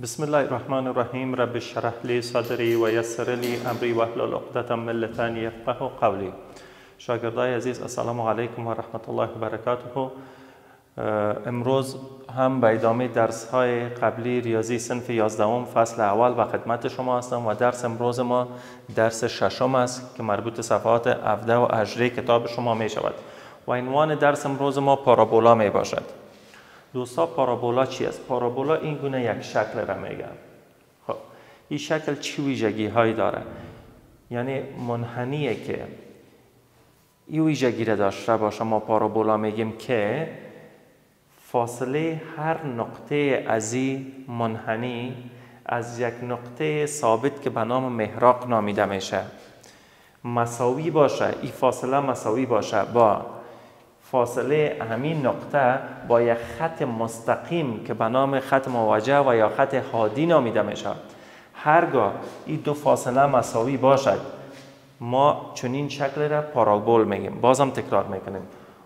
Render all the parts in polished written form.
بسم الله الرحمن الرحیم. رب اشرح لی صدری و یسر لی امری واحلل عقدة من لسانی یفقهوا قولی. شاگردای عزیز، السلام علیکم و رحمت الله و برکاته. امروز هم به ادامه درس های قبلی ریاضی صنف 11 فصل اول و خدمت شما هستم و درس امروز ما درس ششم است که مربوط صفحات 17 و 18 کتاب شما می شود و عنوان درس امروز ما پارابولا می باشد. دوستا، پارابولا چی است؟ پارابولا این گونه یک شکل را میگن. خب این شکل چی ویژگی هایی داره؟ یعنی منحنیه که این ویژگی را داشته باشه ما پارابولا میگیم که فاصله هر نقطه از این منحنی از یک نقطه ثابت که به نام محراق نامیده میشه مساوی باشه. این فاصله مساوی باشه با فاصله همین نقطه با یک خط مستقیم که به نام خط موجه و یا خط حادی نامیده میشه. هرگاه این دو فاصله مساوی باشد ما چنین شکل را پارابول میگیم. بازم تکرار میکنیم.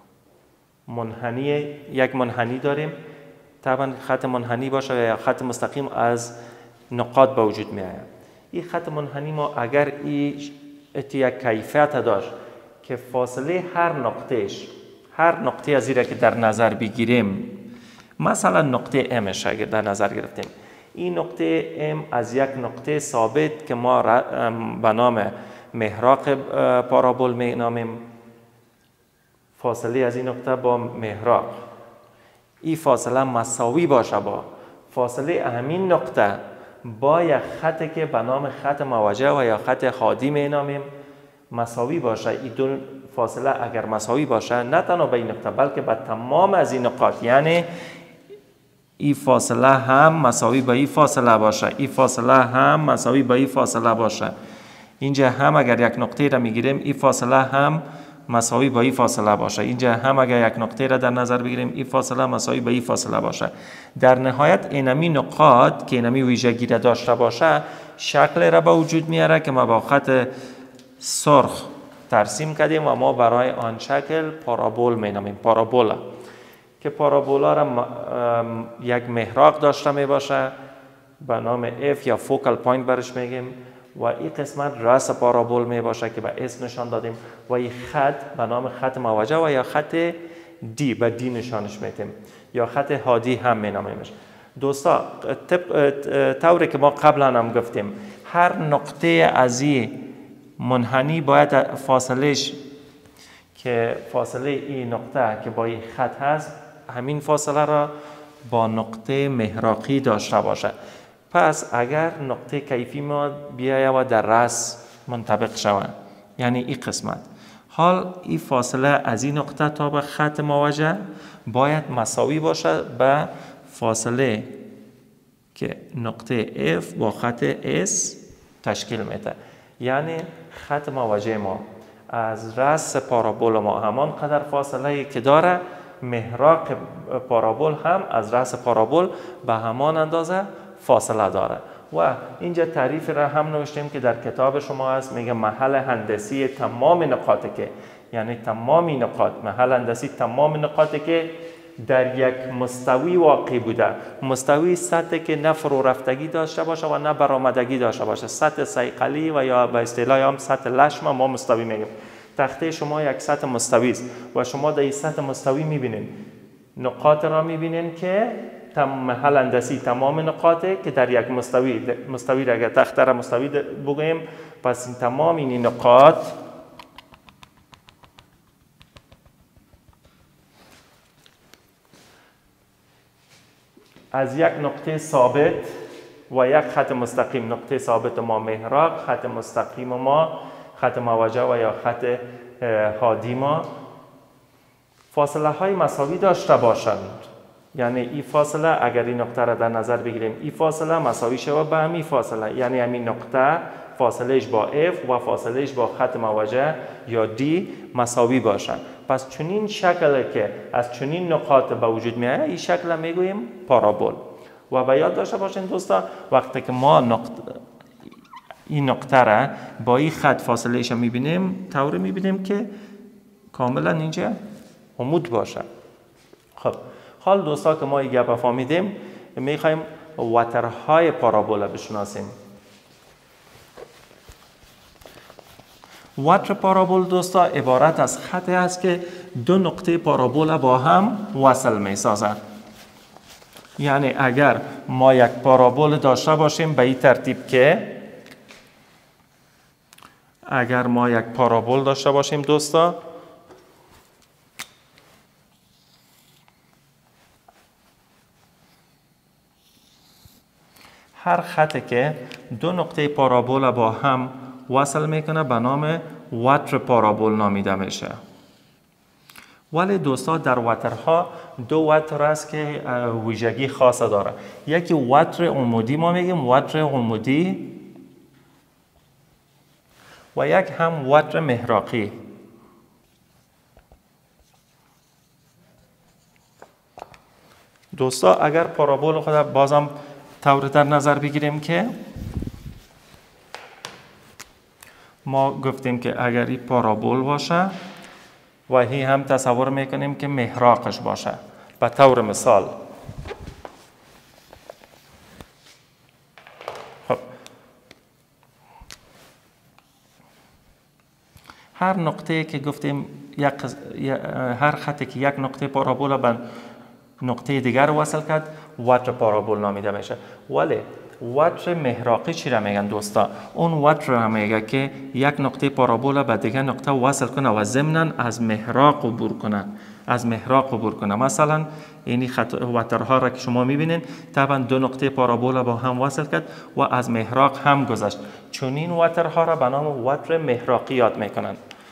یک منحنی داریم، طبعا خط منحنی باشه یا خط مستقیم از نقاط به وجود می آید. این خط منحنی ما اگر یک کیفیت داشت که فاصله هر نقطه از این که در نظر بگیریم، مثلا نقطه امش اگر در نظر گرفتیم، این نقطه ام از یک نقطه ثابت که ما به نام محراق پارابول می نامیم، فاصله از این نقطه با محراق این فاصله مساوی باشه با فاصله همین نقطه با یک خطی که به نام خط موجه و یا خط حادی می نامیم مساوی باشه. این دو فاصله اگر مساوی باشه نه تنها به این نقطه بلکه به تمام از این نقاط، یعنی این فاصله هم مساوی با این فاصله باشه، این فاصله هم مساوی با این فاصله باشه. اینجا هم اگر یک نقطه را میگیریم این فاصله هم مساوی با این فاصله باشه. اینجا هم اگر یک نقطه را در نظر بگیریم این فاصله مساوی با این فاصله باشه. در نهایت اینمی نقاط که اینمی ویژگی را داشته باشه شکل را به وجود میاره که ما با خط سرخ ترسیم کردیم و ما برای آن شکل پارابول مینامیم. پارابولا که پارابولا را یک محراق داشته می باشه به نام F یا فوکال پوینت برش میگیم و این قسمت راس پارابول می باشه که به اسم نشان دادیم و این خط به نام خط موجه و یا خط دی به دی نشانش میدیم یا خط حادی هم می نامیمش. دوستا، طوری که ما قبلا هم گفتیم هر نقطه از این منحنی باید فاصلهش که فاصله این نقطه که با این خط هست همین فاصله را با نقطه محراقی داشته باشه. پس اگر نقطه کیفی ما بیاید و در راس منطبق شود، یعنی این قسمت، حال این فاصله از این نقطه تا به خط موجه باید مساوی باشه به فاصله که نقطه F با خط S تشکیل میده. یعنی خط موجه ما از راس پارابول ما همان قدر فاصله که داره، محراق پارابول هم از راس پارابول به همان اندازه فاصله داره. و اینجا تعریف را هم نوشتیم که در کتاب شما هست، میگه محل هندسی تمام نقاطی که، یعنی تمامی نقاط، محل هندسی تمام نقاطی که در یک مستوی واقع بوده. مستوی سطحی که نه فرو رفتگی داشته باشه و نه برآمدگی داشته باشه، سطح صیقلی و یا به اصطلاح هم سطح لشم ما مستوی میگیم. تخته شما یک سطح مستوی است و شما در این سطح مستوی میبینید نقاط را میبینید که محل هندسی تمام نقاطه که در یک مستوی را اگر تخته را مستوی بگوییم، پس این تمام این نقاط از یک نقطه ثابت و یک خط مستقیم، نقطه ثابت ما محراق، خط مستقیم ما خط موجه و یا خط حادی ما فاصله های مساوی داشته باشند. یعنی این فاصله اگر این نقطه را در نظر بگیریم این فاصله مساوی شود به همین فاصله، یعنی همین نقطه فاصلهش با F و فاصلهش با خط موجه یا D مساوی باشند. پس چنین شکلی که از چنین نقاط به وجود میاد این شکل میگوییم پارابول. و به یاد داشته باشین دوستا، وقتی که ما این نقطه را با این خط فاصلهش میبینیم طوری میبینیم که کاملا اینجا عمود باشه. خب حال دوستا که ما این گپ فهمیدیم، میخوایم وترهای پارابولا بشناسیم. وتر پارابول دوستا عبارت از خطی است که دو نقطه پارابولا با هم وصل می سازد. یعنی اگر ما یک پارابول داشته باشیم به این ترتیب که اگر ما یک پارابول داشته باشیم دوستا، هر خطی که دو نقطه پارابول با هم وصل میکنه به نام وتر پارابول نامیده میشه. ولی دوستا در وترها دو وتر است که ویژگی خاص داره. یکی وتر عمودی ما میگیم وتر عمودی و یک هم وتر محراقی. دوستا اگر پارابول خود بازم طور در نظر بگیریم که ما گفتیم که اگر این پارابول باشه و هی هم تصور میکنیم که محراقش باشه. به طور مثال خب هر نقطه که گفتیم هر خطی که یک نقطه پارابول به نقطه دیگر وصل کرد وتر پارابول نامیده میشه. ولی وتر محراقی چی را میگن دوستا؟ اون وتر را میگه که یک نقطه پارابول به دیگر نقطه وصل کنه و ضمناً از محراق عبور کنه. مثلا این وترها را که شما میبینین طبعا دو نقطه پارابول با هم وصل کرد و از محراق هم گذشت. چون این وترها را به نام وتر محراقی یاد میکنن.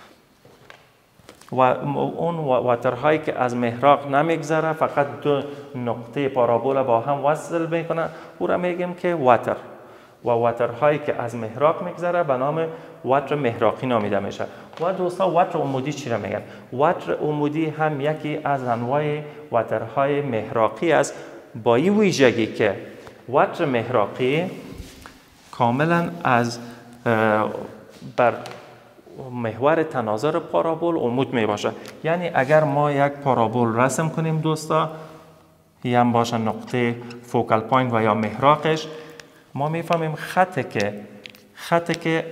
و اون وترهایی که از محراق نمیگذره فقط دو نقطه پارابول با هم وصل میکنه او را میگیم که وتر. و وترهایی که از محراق میگذره به نام وتر محراقی نامیده میشه. و دوستا وتر عمودی چی را میگن؟ وتر عمودی هم یکی از انواع وترهای محراقی است، با این ویژگی که وتر محراقی کاملا از بر محور تناظر پارابول عمود می باشه. یعنی اگر ما یک پارابول رسم کنیم دوستا، هم باشه نقطه فوکال پوینت و یا محراقش، ما میفهمیم خطی که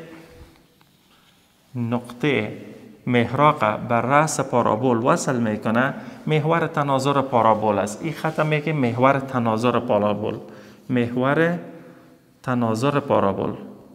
نقطه محراق بر رأس پارابول وصل میکنه محور تناظر پارابول است. این خط میگه محور تناظر پارابول. محور تناظر پارابول.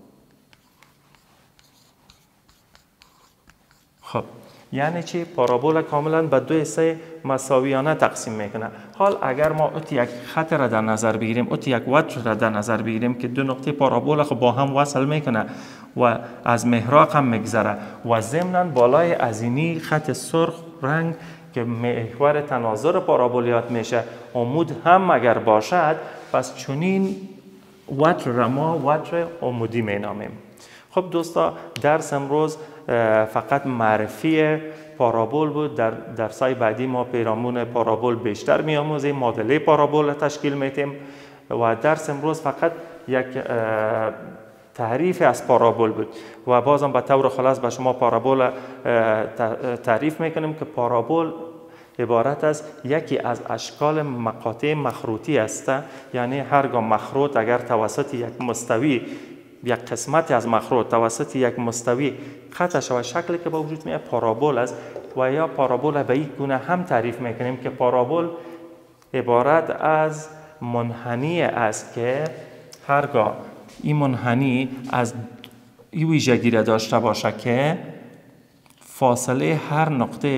خب یعنی چی؟ پارابول کاملا به دو حصه مساویانه تقسیم میکنه. حال اگر ما ات یک خط را در نظر بگیریم، ات یک وتر را در نظر بگیریم که دو نقطه پارابول خب با هم وصل میکنه و از محراق هم میگذره و ضمناً بالای از اینی خط سرخ رنگ که محور تناظر پارابولیات میشه عمود هم اگر باشد، پس چنین وتر را ما وتر عمودی مینامیم. خب دوستا درس امروز فقط معرفی پارابول بود. در درسای بعدی ما پیرامون پارابول بیشتر میآموزیم، معادله پارابول تشکیل میدیم و درس امروز فقط یک تعریف از پارابول بود و بازم به طور خلاص به شما پارابول تعریف میکنیم که پارابول عبارت از یکی از اشکال مقاطع مخروطی است. یعنی هرگاه مخروط اگر توسط یک مستوی یک قسمتی از مخروط توسط یک مستوی قطع شود، شکلی که به وجود میاد پارابول است. و یا پارابول به این گونه هم تعریف میکنیم که پارابول عبارت از منحنی است که هرگاه این منحنی از این ویژگی را داشته باشه که فاصله هر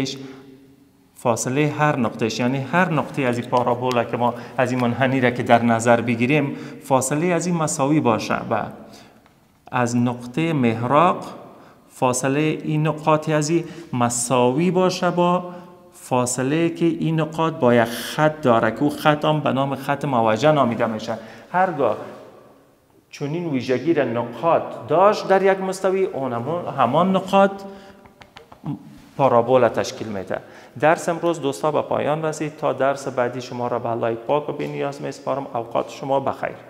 نقطهش یعنی هر نقطه از این پارابول که ما از این منحنی را که در نظر بگیریم فاصله از این مساوی باشه و از نقطه محراق فاصله این نقاط از این مساوی باشه با فاصله که این نقاط با یک خط داره که او خط هم به نام خط موجه نامیده میشه. هرگاه چنین ویژگی را نقاط داشت در یک مستوی، اون همان نقاط پارابول تشکیل میده. درس امروز دوستا به پایان رسید. تا درس بعدی شما را به الله پاک و بی‌نیاز میسپارم. اوقات شما بخیر.